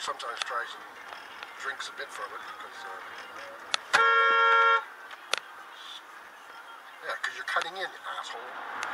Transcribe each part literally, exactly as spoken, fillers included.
She sometimes tries and drinks a bit from it because, uh, yeah, because you're cutting in, you asshole.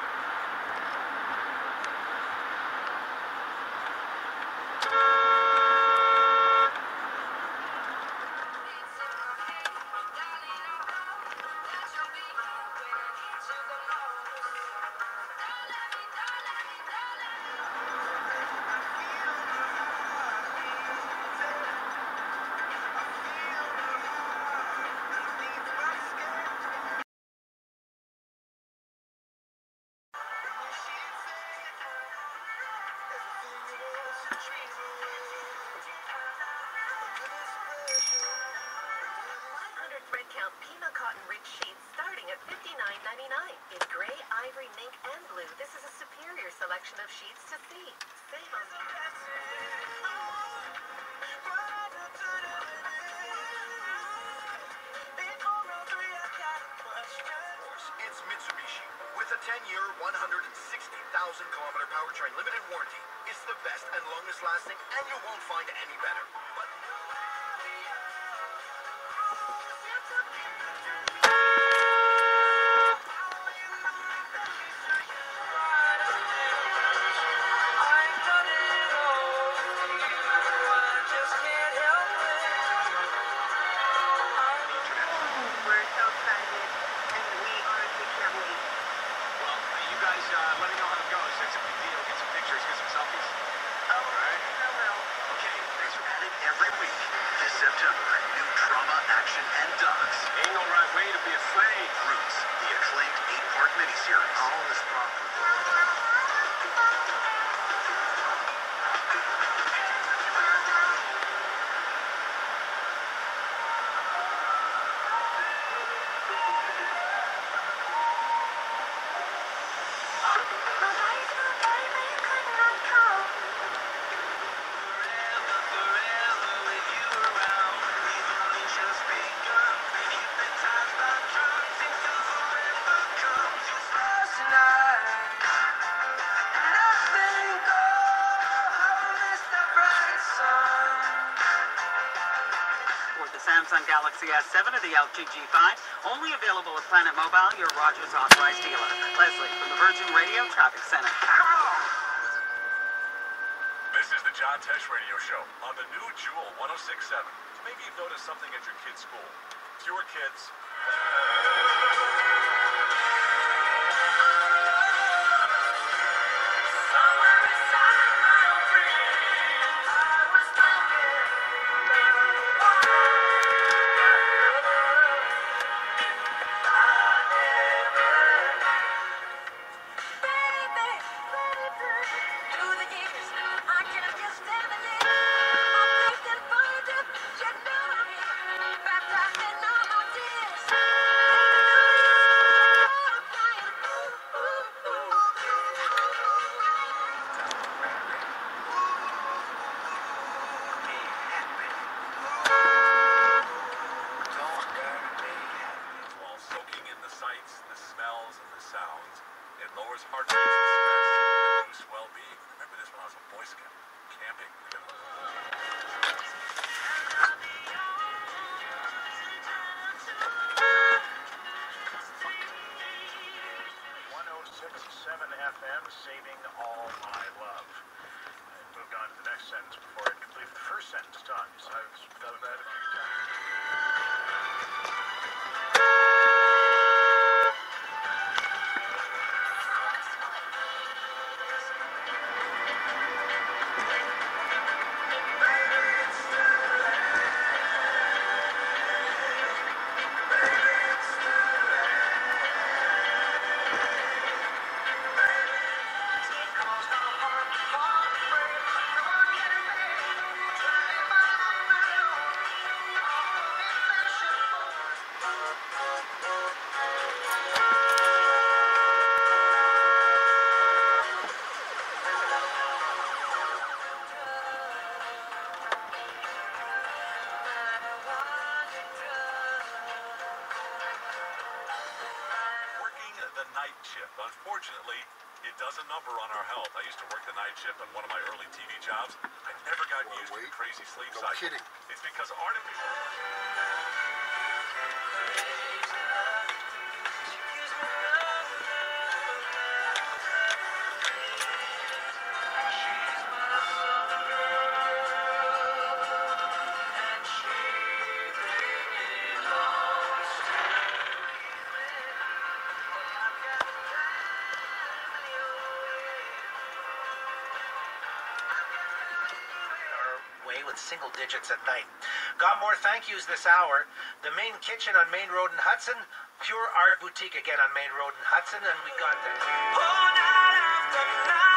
Pima cotton rich sheets starting at fifty-nine ninety-nine. In gray, ivory, mink, and blue, this is a superior selection of sheets to see. Save on It's Mitsubishi. With a ten-year, one hundred sixty thousand kilometer powertrain limited warranty, it's the best and longest lasting, and you won't find any better. But September, new drama, action, and docs. Ain't no right way to be afraid. Roots, the acclaimed eight-part miniseries. All this property. Samsung Galaxy S seven or the L G G five, only available at Planet Mobile, your Rogers authorized dealer. Leslie from the Virgin Radio Traffic Center. This is the John Tesh Radio Show on the new Jewel one oh six point seven. Maybe you've noticed something at your kid's school. Fewer kids. Heart rates and stress and boosts well-being. Remember this when I was a Boy Scout camping. one oh six point seven F M, saving all my love. I moved on to the next sentence before I completed the first sentence, Tom. So I've done that a few times. Unfortunately, It does a number on our health. I used to work the night shift on one of my early T V jobs. I never got Well, used to wait. the crazy sleep No cycle. kidding. It's because artificial... Way with single digits at night. Got more thank yous this hour. The Main Kitchen on Main Road in Hudson. Pure Art Boutique again on Main Road in Hudson. And we got the...